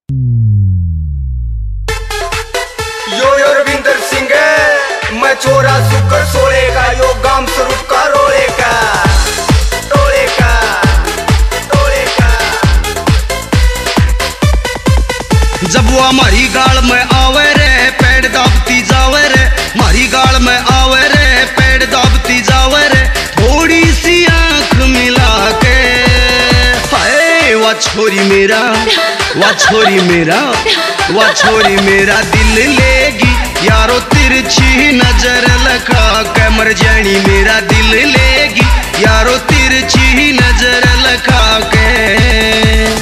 यो रविंदर सिंह है, मैं चोरा सुकर सोले का, यो गाम स्वरूप का रोले का, टोले का, टोले का। जब वो हमारी गाल में आवे रे, पेड़ दाबती जावे रे, हमारी गाल में आवे रे, पेड़ दाबती जावे रे, थोड़ी सी आंख मिला के, हाय वा छोरी मेरा, वा छोरी मेरा, वा छोरी मेरा दिल लेगी यारो तिरछी नजर लगा के, मर जानी मेरा दिल लेगी यारो तिरछी नजर लगा के।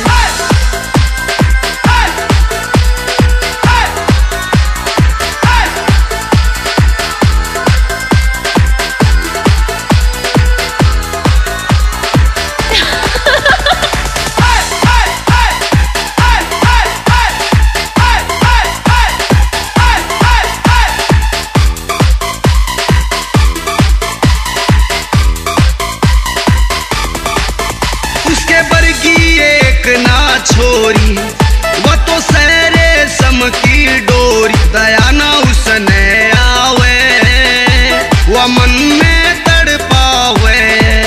छोरी वो तो सहरे सम की डोरी, दया ना उसने आवे, वो मन में तड़पावे,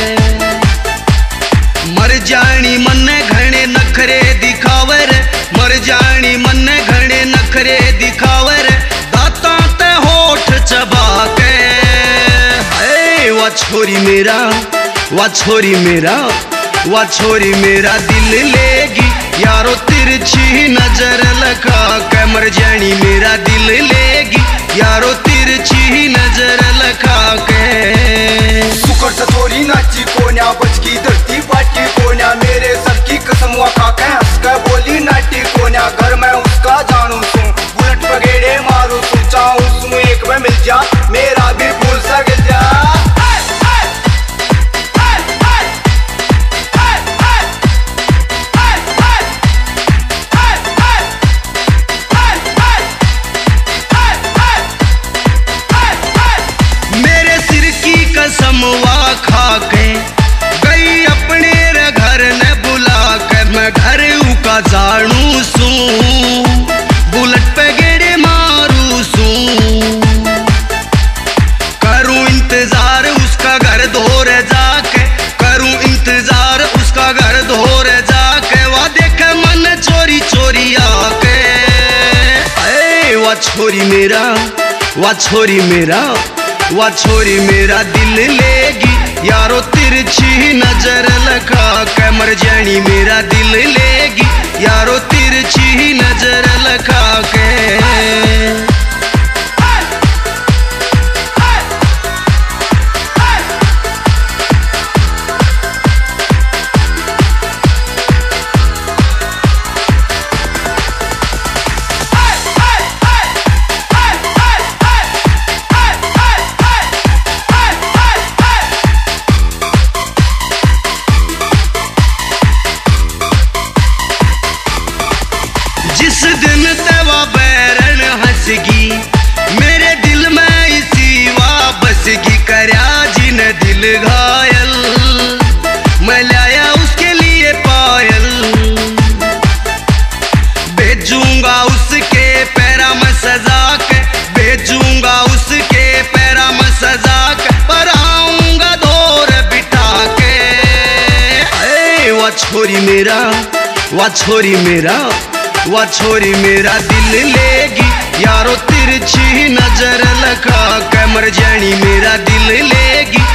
मर जानी मन घने नखरे दिखावे रे, मर जानी मन घने नखरे दिखावे रे, दाता ते होठ चबा के, हाय वा छोरी मेरा, वा छोरी मेरा, वा छोरी मेरा दिल लेगी यारो तिरछी नजर लगा के, मर जानी मेरा दिल लेगी यारो तिरछी नजर लगा के। सुकर सतोरी नाची कोन्या, बचकी धरती बाटी कोन्या, मेरे सर की कसम वो खाके हंस के बोली नाटी कोन्या, घर में उसका जानू सू, बुलेट पगेड़े मारू सू, चाहूं सू एक में मिल जा, मेरा भी भूल सा गिल जा। समवा खा के गई अपने घर ने बुला के, मैं घर का जानू सू, बुलेट पे गेड़े मारू सू, करूं इंतजार उसका घर धोरे जाके, करूं इंतजार उसका घर धोरे जाके, वह देखे मन चोरी चोरी आके, अरे वह छोरी मेरा, वह छोरी मेरा, वा छोरी मेरा दिल लेगी यारो तिरछी नजर लगा के, मर जानी मेरा दिल लेगी यारो तिरछी नजर लगा के। जिस दिन तेवा बैरन हंसगी, मेरे दिल में इसी वापसगी, करया जिन दिल घायल, मैं लाया उसके लिए पायल, भेजूंगा उसके पैरा में सजा के, भेजूंगा उसके पैरा में सजा के, पर आऊंगा दौर बिठा के, अरे वा छोरी मेरा, वा छोरी मेरा, वा छोरी मेरा दिल लेगी यारो तिरछी नजर लगा के, मर जानी मेरा दिल लेगी